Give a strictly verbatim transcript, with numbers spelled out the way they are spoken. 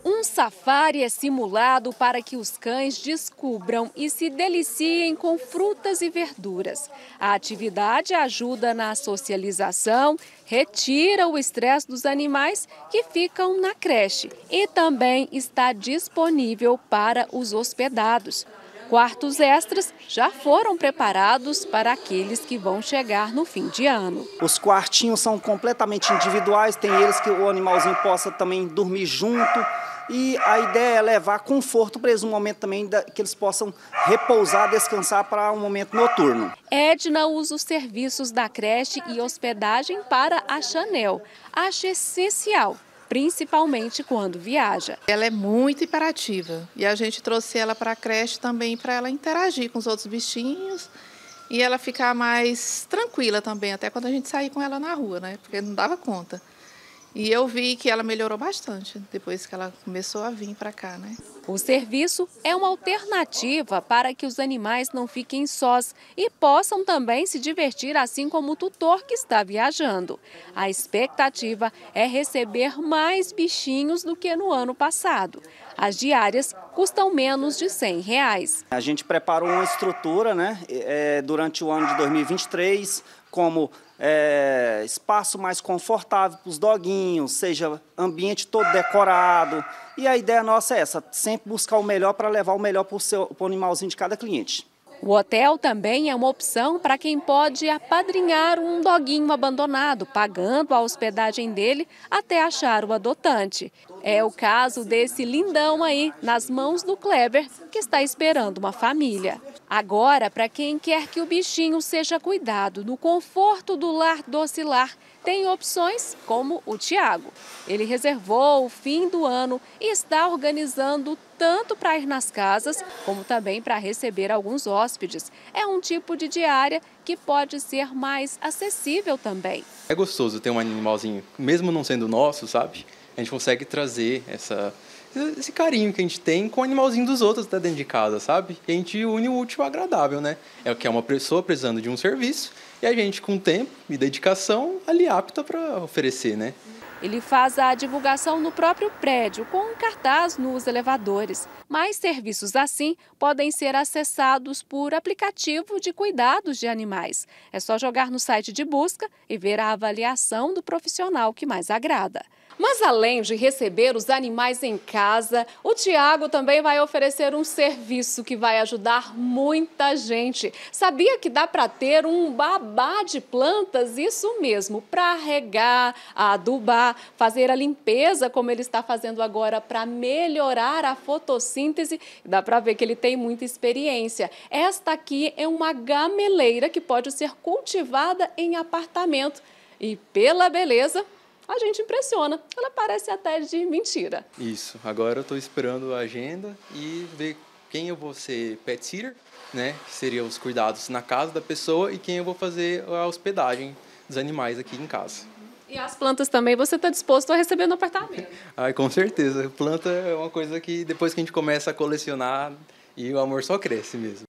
Um safari é simulado para que os cães descubram e se deliciem com frutas e verduras. A atividade ajuda na socialização, retira o estresse dos animais que ficam na creche e também está disponível para os hospedados. Quartos extras já foram preparados para aqueles que vão chegar no fim de ano. Os quartinhos são completamente individuais, tem eles que o animalzinho possa também dormir junto. E a ideia é levar conforto para eles no momento também que eles possam repousar, descansar para um momento noturno. Edna usa os serviços da creche e hospedagem para a Chanel. Acha essencial, principalmente quando viaja. Ela é muito hiperativa e a gente trouxe ela para a creche também para ela interagir com os outros bichinhos e ela ficar mais tranquila também, até quando a gente sair com ela na rua, né? Porque não dava conta. E eu vi que ela melhorou bastante depois que ela começou a vir para cá, né? O serviço é uma alternativa para que os animais não fiquem sós e possam também se divertir, assim como o tutor que está viajando. A expectativa é receber mais bichinhos do que no ano passado. As diárias custam menos de cem reais. A gente preparou uma estrutura, né, é, durante o ano de dois mil e vinte e três, como é, espaço mais confortável para os doguinhos, seja ambiente todo decorado. E a ideia nossa é essa, sempre buscar o melhor para levar o melhor para o seu, para o animalzinho de cada cliente. O hotel também é uma opção para quem pode apadrinhar um doguinho abandonado, pagando a hospedagem dele até achar o adotante. É o caso desse lindão aí, nas mãos do Kleber, que está esperando uma família. Agora, para quem quer que o bichinho seja cuidado no conforto do lar docilar, tem opções como o Tiago. Ele reservou o fim do ano e está organizando tanto para ir nas casas, como também para receber alguns hóspedes. É um tipo de diária que pode ser mais acessível também. É gostoso ter um animalzinho, mesmo não sendo nosso, sabe? A gente consegue trazer essa, esse carinho que a gente tem com o animalzinho dos outros que tá dentro de casa, sabe? E a gente une o útil ao agradável, né? É o que é uma pessoa precisando de um serviço e a gente, com tempo e dedicação, ali apta para oferecer, né? Ele faz a divulgação no próprio prédio, com um cartaz nos elevadores. Mais serviços assim podem ser acessados por aplicativo de cuidados de animais. É só jogar no site de busca e ver a avaliação do profissional que mais agrada. Mas além de receber os animais em casa, o Tiago também vai oferecer um serviço que vai ajudar muita gente. Sabia que dá para ter um babá de plantas? Isso mesmo, para regar, adubar, fazer a limpeza, como ele está fazendo agora, para melhorar a fotossíntese. Dá para ver que ele tem muita experiência. Esta aqui é uma gameleira que pode ser cultivada em apartamento. E pela beleza, a gente impressiona. Ela parece até de mentira. Isso. Agora eu estou esperando a agenda e ver quem eu vou ser pet sitter, né? Que seriam os cuidados na casa da pessoa, e quem eu vou fazer a hospedagem dos animais aqui em casa. E as plantas também você está disposto a receber no apartamento? Ai, com certeza. Planta é uma coisa que depois que a gente começa a colecionar, e o amor só cresce mesmo.